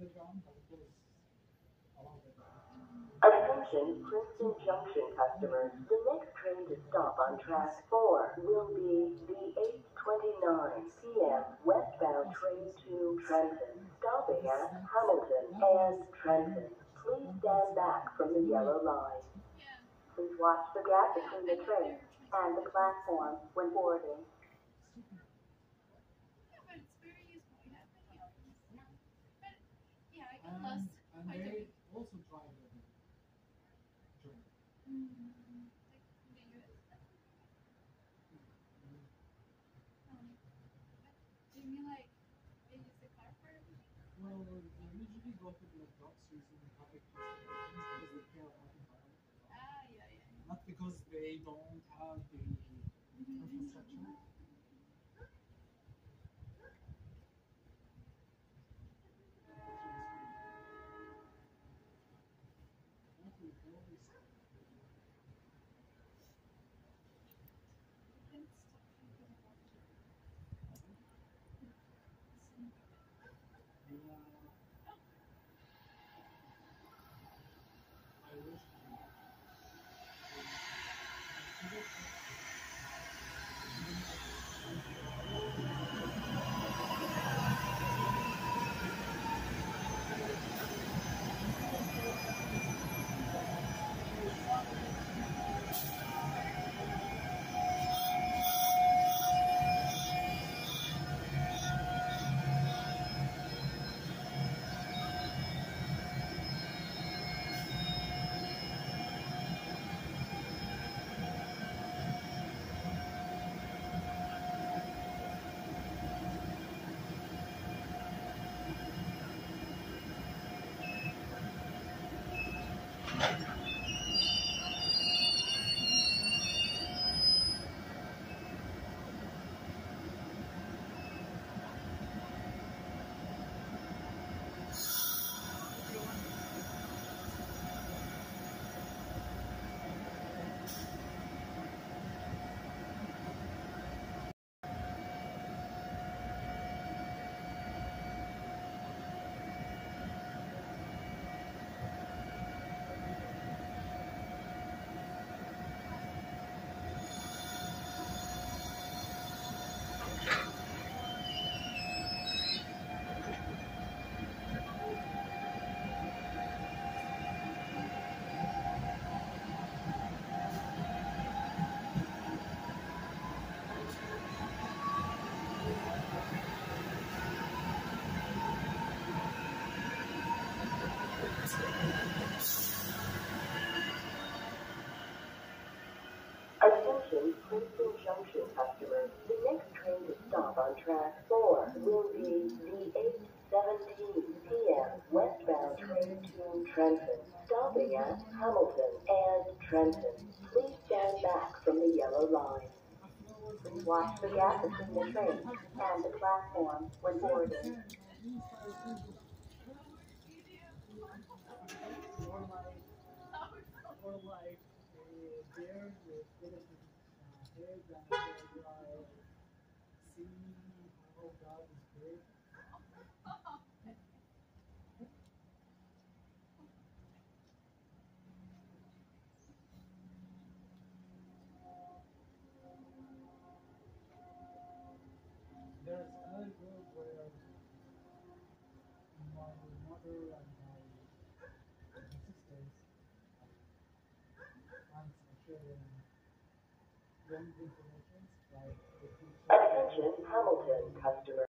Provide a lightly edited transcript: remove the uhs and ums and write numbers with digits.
Attention Princeton Junction customers. The next train to stop on track 4 will be the 8:29 p.m. westbound train to Trenton, stopping at Hamilton and Trenton. Please stand back from the yellow line. Please watch the gap between the train and the platform when boarding. Attention Princeton Junction customers. The next train to stop on track 4 will be the 8:17 p.m. westbound train to Trenton, stopping at Hamilton and Trenton. Please stand back from the yellow line. Please watch the gap between the train and the platform when boarding. Attention Hamilton customers.